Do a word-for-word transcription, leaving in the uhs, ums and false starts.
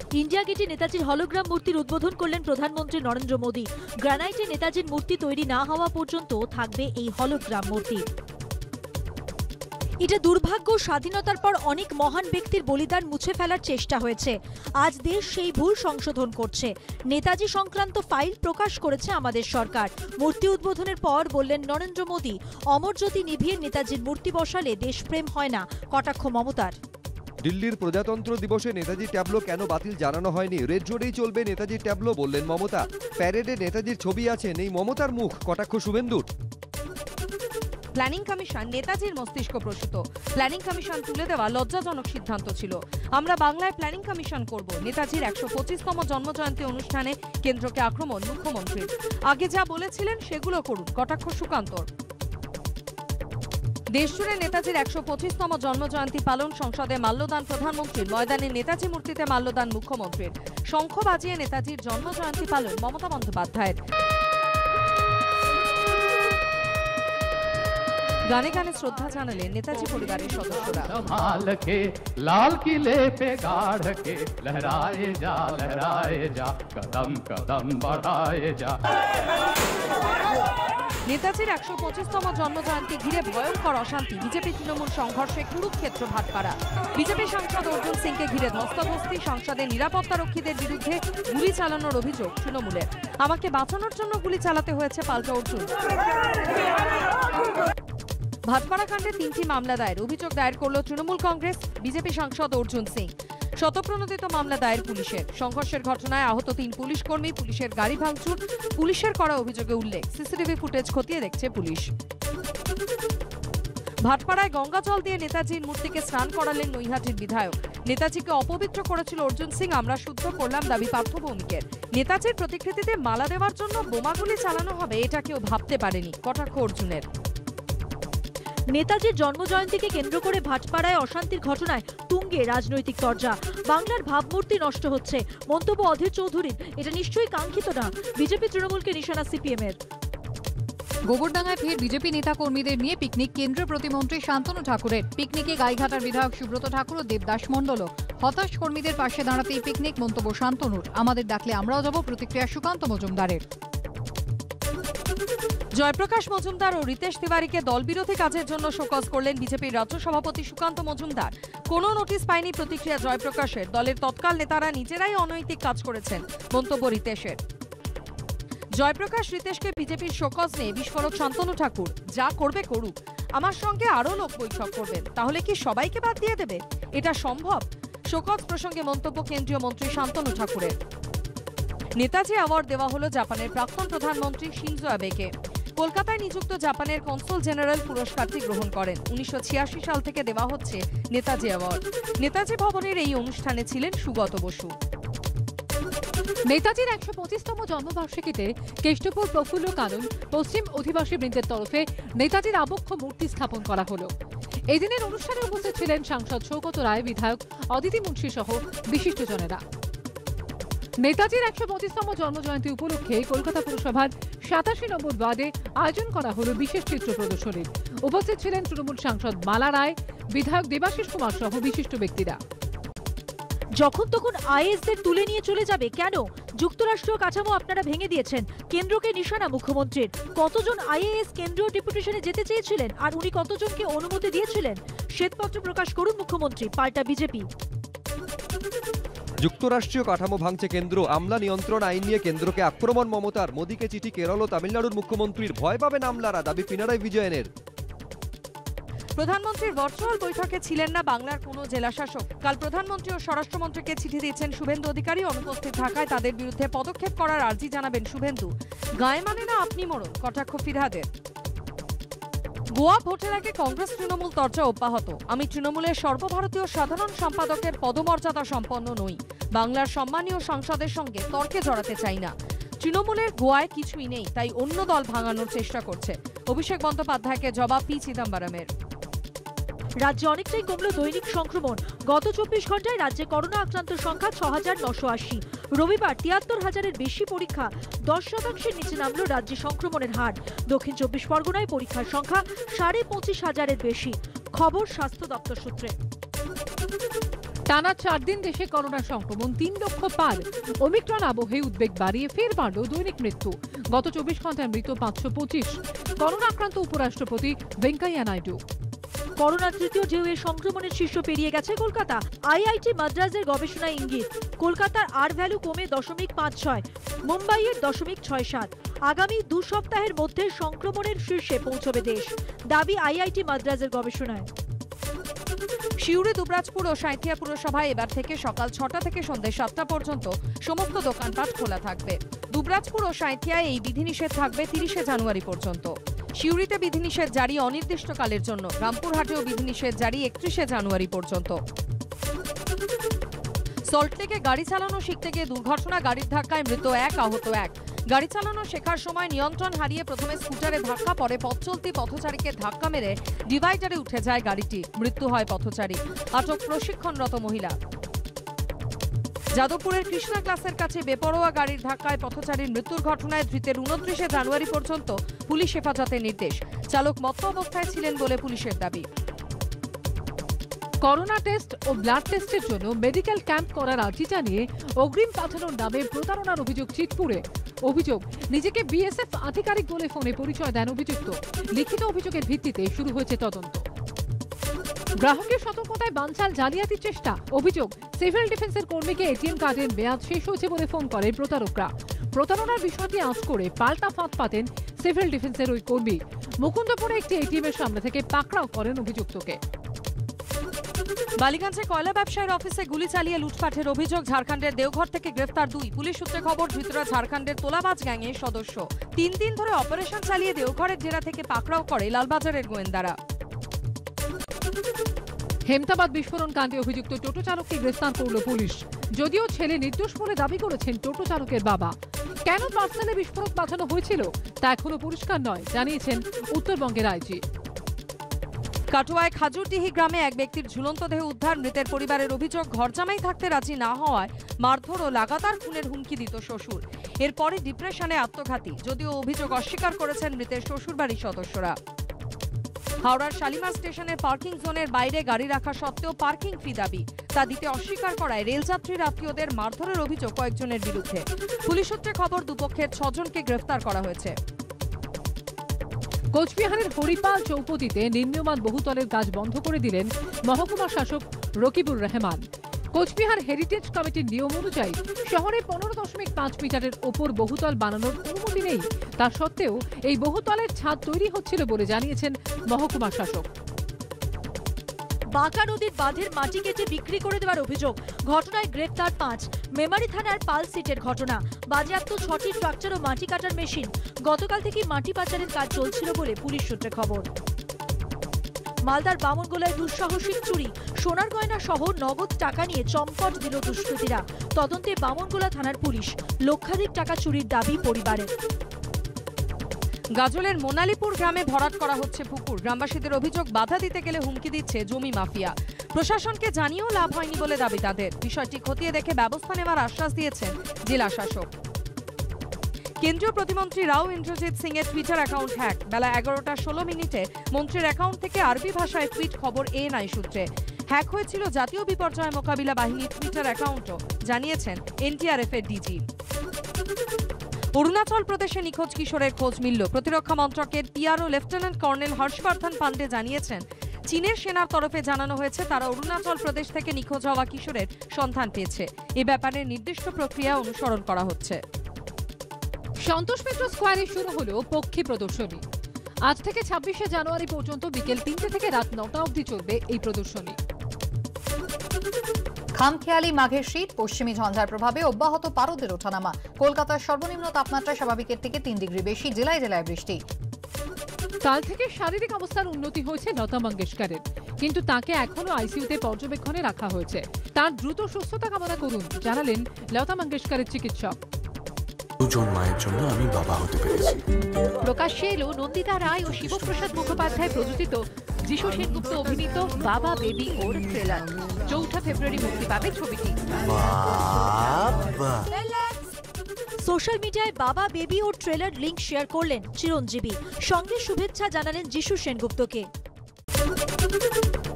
India গেটে নেতাজির hologram মূর্তির উদ্বোধন করলেন প্রধানমন্ত্রী নরেন্দ্র মোদী। গ্রানাইটে নেতাজির মূর্তি তৈরি না হওয়া পর্যন্ত থাকবে এই হলোগ্রাম মূর্তি। এটা দুর্ভাগ্য, স্বাধীনতার পর অনেক মহান ব্যক্তির বলিদান মুছে ফেলার চেষ্টা হয়েছে। আজ দেশ সেই ভুল সংশোধন করছে। নেতাজি সংক্রান্ত ফাইল প্রকাশ করেছে আমাদের সরকার। মূর্তি উদ্বোধনের পর বললেন নরেন্দ্র মোদী, অমর জ্যোতি নিভিয়ে নেতাজির মূর্তি বসালে দেশপ্রেম হয় না, কটাক্ষ মমতার। দিল্লির প্রজাতন্ত্র দিবসে নেতাজি ট্যাবলো কেন বাতিল জানানো হয়নি? রেড রোডেই চলবে নেতাজির ট্যাবলো, বললেন মমতা। প্যারেডে নেতাজির ছবি আছে, নেই মমতার মুখ, কটাক্ষ শুভেন্দুর। প্ল্যানিং কমিশন নেতাজির মস্তিষ্ক প্রসূত। প্ল্যানিং কমিশন তুলে দেওয়া লজ্জাজনক সিদ্ধান্ত ছিল। আমরা বাংলায় প্ল্যানিং কমিশন করব। নেতাজির একশো পঁচিশতম জন্মজয়ন্তী অনুষ্ঠানে কেন্দ্রকে আক্রমণ মুখ্যমন্ত্রীর। আগে যা বলেছিলেন সেগুলো করুন, কটাক্ষ সুকান্তর। দেশজুড়ে নেতাজির একশো পঁচিশতম জন্মজয়ন্তী পালন, সংসদে মাল্যদান প্রধানমন্ত্রীর, ময়দানে নেতাজি মূর্তিতে মাল্যদান মুখ্যমন্ত্রীর। শঙ্খ বাজিয়ে নেতাজির জন্মজয়ন্তী পালন মমতা বন্দ্যোপাধ্যায়ের। গানে গানে শ্রদ্ধা জানালেন নেতাজি পরিবারের সদস্যরা। লাল কিলে পে গাড় কে লহরায়ে যা লহরায়ে যা কদম কদম বাড়ায়ে যা। নেতাজির একশো পঁচিশতম জন্মজয়ন্তী ঘিরে ভয়ঙ্কর অশান্তি। বিজেপি তৃণমূল সংঘর্ষে কুরুক্ষেত্র ভাটপাড়া। বিজেপি সাংসদ অর্জুন সিংকে ঘিরে ধস্তাধস্তি। সংসদে নিরাপত্তারক্ষীদের বিরুদ্ধে গুলি চালানোর অভিযোগ তৃণমূলের। আমাকে বাঁচানোর জন্য গুলি চালাতে হয়েছে, পাল্টা অর্জুন। ভাটপাড়া কাণ্ডে তিনটি মামলা দায়ের। অভিযোগ দায়ের করল তৃণমূল কংগ্রেস। বিজেপি সাংসদ অর্জুন সিং। শতপ্রণোদিত মামলা দায়ের পুলিশের। সংঘর্ষের ঘটনায় আহত তিন পুলিশ কর্মী, পুলিশের গাড়ি ভাঙচুর, পুলিশের করা অভিযোগে উল্লেখ। সিসিটিভি ফুটেজ খতিয়ে দেখছে পুলিশ। ভাটপাড়ায় গঙ্গা জল দিয়ে নেতাজির মূর্তিকে স্নান করালেন নৈহাটির বিধায়ক। নেতাজিকে অপবিত্র করেছিল অর্জুন সিং, আমরা শুদ্ধ করলাম, দাবি পার্থ ভৌমিকের। নেতাজির প্রতিকৃতিতে মালা দেওয়ার জন্য বোমাগুলি চালানো হবে, এটা কেউ ভাবতে পারেনি, কটাক্ষ অর্জুনের। নেতাজির জন্মজয়ন্তীকে কেন্দ্র করে ভাটপাড়ায় অশান্তির ঘটনায় তুঙ্গে রাজনৈতিক চর্চা। বাংলার ভাবমূর্তি নষ্ট হচ্ছে, মন্তব্য অধীর চৌধুরীর। এটা নিশ্চয়ই কাঙ্ক্ষিত না। বিজেপি তৃণমূলকে নিশানা সিপিএম এর। গোবরডাঙ্গায় ফের বিজেপি নেতা কর্মীদের নিয়ে পিকনিক। কেন্দ্রীয় প্রতিমন্ত্রী শান্তনু ঠাকুরের পিকনিকে গাইঘাটার বিধায়ক সুব্রত ঠাকুর ও দেবদাস মণ্ডল। হতাশ কর্মীদের পাশে দাঁড়াতেই পিকনিক, মন্তব্য শান্তনুর। আমাদের ডাকলে আমরাও যাব, প্রতিক্রিয়া সুকান্ত মজুমদারের। জয়প্রকাশ মজুমদার ও রিতেশ তিওয়ারিকে দলবিরোধী কাজের জন্য শোকজ করলেন বিজেপির রাজ্য সভাপতি সুকান্ত মজুমদার। কোনো নোটিশ পায়নি প্রতিক্রিয়া জয়প্রকাশের। দলের তৎকাল নেতারা নিজেরাই অনৈতিক কাজ করেছেন, মন্তব্য রিতেশের। জয়প্রকাশ রিতেশকে বিজেপির শোকজ নিয়ে বিস্ফোরক শান্তনু ঠাকুর। যা করবে করুক, আমার সঙ্গে আরো লোক বৈঠক করবেন, তাহলে কি সবাইকে বাদ দিয়ে দেবে? এটা সম্ভব? শোকজ প্রসঙ্গে মন্তব্য কেন্দ্রীয় মন্ত্রী শান্তনু ঠাকুরের। নেতাজি অ্যাওয়ার্ড দেওয়া হলো জাপানের প্রাক্তন প্রধানমন্ত্রী শিনজো অ্যাবেকে। কলকাতায় নিযুক্ত জাপানের কনসুল জেনারেল পুরস্কারটি গ্রহণ করেন। উনিশশো ছিয়াশি সাল থেকে দেওয়া হচ্ছে নেতাজি অ্যাওয়ার্ড। নেতাজি ভবনের এই অনুষ্ঠানে ছিলেন সুগত বসু। নেতাজির একশো পঁচিশতম জন্মবার্ষিকীতে কেষ্টপুর প্রফুল্ল কানন পশ্চিম অধিবাসী বৃন্দের তরফে নেতাজির আবক্ষ মূর্তি স্থাপন করা হলো। এদিনের অনুষ্ঠানে উপস্থিত ছিলেন সাংসদ সৌগত রায়, বিধায়ক অদিতি মুন্সি সহ বিশিষ্টজনেরা। নেতাজির একশো পঁচিশতম জন্মজয়ন্তী উপলক্ষে কলকাতা পুরসভার সাতাশি নম্বর ওয়ার্ডে আয়োজন করা হলো বিশেষ চিত্র প্রদর্শনীর। উপস্থিত ছিলেন তৃণমূল সাংসদ মালা রায়, বিধায়ক দেবাশিস কুমার সহ বিশিষ্ট ব্যক্তিরা। যখন তখন আইএসদের তুলে নিয়ে চলে যাবে কেন? যুক্তরাষ্ট্রীয় কাঠামো আপনারা ভেঙে দিয়েছেন। কেন্দ্রকে নিশানা মুখ্যমন্ত্রীর। কতজন আইএএস কেন্দ্রীয় ডেপুটেশনে যেতে চেয়েছিলেন আর উনি কতজনকে অনুমতি দিয়েছিলেন? শ্বেতপত্র প্রকাশ করুন মুখ্যমন্ত্রী, পাল্টা বিজেপি। যুক্তরাষ্ট্রীয় কাঠামো ভাঙছে কেন্দ্র, আমলা নিয়ন্ত্রণ আইন নিয়ে কেন্দ্রকে আক্রমণ মমতার। মোদীকে চিঠি কেরল ও তামিলনাড়ুর মুখ্যমন্ত্রীর। ভয় পাবেন আমলারা, দাবি পিনারাই বিজয়নের। প্রধানমন্ত্রীর ভার্চুয়াল বৈঠকে ছিলেন না বাংলার কোনো জেলা শাসক। কাল প্রধানমন্ত্রী ও স্বরাষ্ট্রমন্ত্রীকে চিঠি দিয়েছেন শুভেন্দু অধিকারী। অনুপস্থিত থাকায় তাদের বিরুদ্ধে পদক্ষেপ করার আর্জি জানাবেন শুভেন্দু। গায়ে মানে না আপনি মরণ, কটাক্ষ ফিরহাদের। গোয়া ভোটের আগে কংগ্রেস তৃণমূল তরজা অব্যাহত। আমি তৃণমূলের সর্বভারতীয় সাধারণ সম্পাদকের পদমর্যাদা সম্পন্ন নই। বাংলার সম্মানীয় সাংসদের সঙ্গে তর্কে জড়াতে চাই না। তৃণমূলের গোয়ায় কিছুই নেই, তাই অন্য দল ভাঙানোর চেষ্টা করছে। অভিষেক বন্দ্যোপাধ্যায়কে জবাব পি চিদম্বরমের। রাজ্যে অনেকটাই কমল দৈনিক সংক্রমণ। গত চব্বিশ ঘন্টায় রাজ্যে করোনা আক্রান্ত সংখ্যা ছ হাজার নশো আশি। রবিবার তিয়াত্তর হাজারের বেশি পরীক্ষা, দশ শতাংশের নিচে নামল রাজ্যে সংক্রমণের হার। দক্ষিণ চব্বিশ পরগনায় পরীক্ষার সংখ্যা সাড়ে পঁচিশ হাজারের বেশি। খবর স্বাস্থ্য দপ্তর সূত্রে। টানা চার দিন দেশে করোনা সংক্রমণ তিন লক্ষ পার। ওমিক্রন আবহে উদ্বেগ বাড়িয়ে ফের বাড়ল দৈনিক মৃত্যু। গত চব্বিশ ঘন্টায় মৃত পাঁচশো পঁচিশ। করোনা আক্রান্ত উপরাষ্ট্রপতি ভেঙ্কাইয়া নাইডু। করোনা তৃতীয় ঢেউয়ের সংক্রমণের শীর্ষ পেরিয়ে গেছে কলকাতা। আইআইটি মাদ্রাজের গবেষণায় ইঙ্গিত, কলকাতার আর ভ্যালু কমে দশমিক পাঁচ ছয়, মুম্বাইয়ের দশমিক ছয় সাত। আগামী দু সপ্তাহের মধ্যে সংক্রমণের শীর্ষে পৌঁছবে দেশ, দাবি আইআইটি মাদ্রাজের গবেষণায়। সিউড়ি, দুবরাজপুর ও সাঁইথিয়া পুরসভায় এবার থেকে সকাল ছটা থেকে সন্ধ্যে সাতটা পর্যন্ত সমস্ত দোকানপাট খোলা থাকবে। দুবরাজপুর ও সাঁইথিয়ায় এই বিধিনিষেধ থাকবে তিরিশে জানুয়ারি পর্যন্ত। সিউড়িতে বিধিনিষেধ জারি অনির্দিষ্টকালের জন্য, রামপুরহাটেও বিধিনিষেধ জারি একত্রিশে জানুয়ারি পর্যন্ত। সল্টলেকে গাড়ি চালানো শিখতে গিয়ে দুর্ঘটনা, গাড়ির ধাক্কায় মৃত এক, আহত এক। গাড়ি চালানো শেখার সময় নিয়ন্ত্রণ হারিয়ে প্রথমে স্কুটারে ধাক্কা পড়ে, পথ চলতি পথচারীকে ধাক্কা মেরে ডিভাইডারে উঠে যায় গাড়িটি, মৃত্যু হয় পথচারী। আটক প্রশিক্ষণরত মহিলা। যাদবপুরের কৃষ্ণা ক্লাসের কাছে বেপরোয়া গাড়ির ধাক্কায় পথচারীর মৃত্যুর ঘটনায় ধৃতের উনত্রিশে জানুয়ারি পর্যন্ত পুলিশ হেফাজতের নির্দেশ। চালক মত্ত অবস্থায় ছিলেন বলে পুলিশের দাবি। করোনা টেস্ট ও ব্লাড টেস্টের জন্য মেডিকেল ক্যাম্প করার আর্জি জানিয়ে অগ্রিম পাঠানোর নামে প্রতারণার অভিযোগ চিতপুরে। অভিযোগ, নিজেকে বিএসএফ আধিকারিক বলে ফোনে পরিচয় দেন অভিযুক্ত। লিখিত অভিযোগের ভিত্তিতে শুরু হয়েছে তদন্ত। গ্রাহকের সতর্কতায় বানচাল জালিয়াতির চেষ্টা। অভিযোগ, সিভিল ডিফেন্সের কর্মীকে এটিএম কার্ডের মেয়াদ শেষ হয়েছে বলে ফোন করে প্রতারকরা। প্রতারণার বিষয়টি আঁচ করে পাল্টা ফাঁদ পাতেন সিভিল ডিফেন্সের ওই কর্মী। মুকুন্দপুরে একটি এটিএম এর সামনে থেকে পাকড়াও করেন অভিযুক্তকে। বালিগঞ্জে কয়লা ব্যবসায়ীর অফিসে গুলি চালিয়ে লুটপাটের অভিযোগ। ঝাড়খণ্ডের দেওঘর থেকে গ্রেফতার দুই। পুলিশ সূত্রে খবর, ধৃতরা ঝাড়খণ্ডের তোলাবাজ গ্যাংয়ের সদস্য। তিন দিন ধরে অপারেশন চালিয়ে দেওঘরের জেলা থেকে পাকড়াও করে লালবাজারের গোয়েন্দারা। হেমতাবাদ বিস্ফোরণ কাণ্ডে অভিযুক্ত টোটো চালককে গ্রেফতার করল পুলিশ। যদিও ছেলে নির্দোষ বলে দাবি করেছেন টোটো চালকের বাবা। কেন পার্সেলে বিস্ফোরক পাঠানো হয়েছিল তা এখনো পরিষ্কার নয়, জানিয়েছেন উত্তরবঙ্গের আইজি। কাটোয়ায় খাজুরডিহি গ্রামে এক ব্যক্তির ঝুলন্ত দেহ উদ্ধার। মৃতের পরিবারের অভিযোগ, ঘরজামাই থাকতে রাজি না হওয়ায় মারধর ও লাগাতার খুনের হুমকি দিত শ্বশুর। এরপরে ডিপ্রেশনে আত্মঘাতী, যদিও অভিযোগ অস্বীকার করেছেন মৃতের শ্বশুরবাড়ির সদস্যরা। হাওড়ার শালিমার স্টেশনের পার্কিং জোনের বাইরে গাড়ি রাখা সত্ত্বেও পার্কিং ফি দাবি, তা দিতে অস্বীকার করায় রেলযাত্রীর আত্মীয়দের মারধরের অভিযোগ কয়েকজনের বিরুদ্ধে। পুলিশ সূত্রে খবর, দুপক্ষের ছজনকে গ্রেফতার করা হয়েছে। কোচবিহারের হরিপাল চৌপতিতে নিম্নমান বহুতলের কাজ বন্ধ করে দিলেন মহকুমা শাসক রকিবুর রহমান। কোচবিহার হেরিটেজ কমিটির নিয়ম অনুযায়ী শহরে পনেরো দশমিক পাঁচ মিটারের ওপর বহুতল বানানোর অনুমতি নেই। তা সত্ত্বেও এই বহুতলের ছাদ তৈরি হচ্ছিল বলে জানিয়েছেন মহকুমা শাসক। বাঁকা নদীর বাঁধের মাটি কেটে বিক্রি করে দেওয়ার অভিযোগ, ঘটনায় গ্রেপ্তার পাঁচ। মেমারি থানার পাল সিটের ঘটনা, বাজেয়াপ্ত ছটি ট্রাক্টর ও মাটি কাটার মেশিন। গতকাল থেকে মাটি পাচারের কাজ চলছিল বলে পুলিশ সূত্রে খবর। মালদার বামনগোলায় দুঃসাহসিক চুরি, সোনার গয়না সহ নগদ টাকা নিয়ে চম্পট দিল দুষ্কৃতীরা। তদন্তে বামনগোলা থানার পুলিশ। লক্ষাধিক টাকা চুরির দাবি পরিবারের। গাজলের মোনালিপুর গ্রামে ভরাট করা হচ্ছে পুকুর। গ্রামবাসীদের অভিযোগ, বাধা দিতে গেলে হুমকি দিচ্ছে জমি মাফিয়া। প্রশাসনকে জানিয়েও লাভ হয়নি বলে দাবি তাদের। বিষয়টি খতিয়ে দেখে ব্যবস্থা নেওয়ার আশ্বাস দিয়েছেন জেলা শাসক। কেন্দ্রীয় প্রতিমন্ত্রী রাও ইন্দ্রজিৎ সিং এর টুইটার অ্যাকাউন্ট হ্যাক। বেলা এগারোটা ষোলো মিনিটে মন্ত্রীর অ্যাকাউন্ট থেকে আরবি ভাষায় টুইট, খবর এএনআই সূত্রে। হ্যাক হয়েছিল জাতীয় বিপর্যয় মোকাবিলা বাহিনীর টুইটার অ্যাকাউন্টও, জানিয়েছেন এনটিআরএফ এর ডিজি। অরুণাচল প্রদেশে নিখোঁজ কিশোরের খোঁজ মিলল। প্রতিরক্ষা মন্ত্রকের PRO lieutenant colonel Harshvardhan Pandey জানিয়েছেন, চীনের সেনার তরফে জানানো হয়েছে তারা অরুণাচল প্রদেশ থেকে নিখোঁজ হওয়া কিশোরের সন্ধান পেয়েছে। এ ব্যাপারে নির্দিষ্ট প্রক্রিয়া অনুসরণ করা হচ্ছে। সন্তোষ মিত্র স্কোয়ারে শুরু হলো পক্ষী প্রদর্শনী। আজ থেকে ছাব্বিশে জানুয়ারি পর্যন্ত বিকেল তিনটে থেকে রাত নটা অবধি চলবে এই প্রদর্শনী। খামখেয়ালি মাঘের শীত, পশ্চিমী ঝঞ্ঝার প্রভাবে অব্যাহত পারদের ওঠানামা। কলকাতার সর্বনিম্ন তাপমাত্রা স্বাভাবিকের থেকে তিন ডিগ্রি বেশি, জেলায় জেলায় বৃষ্টি। কাল থেকে শারীরিক অবস্থার উন্নতি হয়েছে লতা মঙ্গেশকরের, কিন্তু তাকে এখনো আইসিইউতে পর্যবেক্ষণে রাখা হয়েছে। তার দ্রুত সুস্থতা কামনা করুন, জানালেন লতা মঙ্গেশকরের চিকিৎসক। দুজন মায়ের জন্য আমি বাবা হতে পেরেছি। প্রকাশ্যে এলো নন্দিতা রায় ও শিবপ্রসাদ মুখোপাধ্যায় প্রযোজিত যিশু সেনগুপ্ত অভিনীত বাবা বেবি ওর ট্রেলার। চৌঠা ফেব্রুয়ারি মুক্তি পাবে ছবিটি। সোশ্যাল মিডিয়ায় বাবা বেবি ওর ট্রেলার লিংক শেয়ার করলেন চিরঞ্জীবী। সঙ্গে শুভেচ্ছা জানালেন যিশু সেনগুপ্তকে।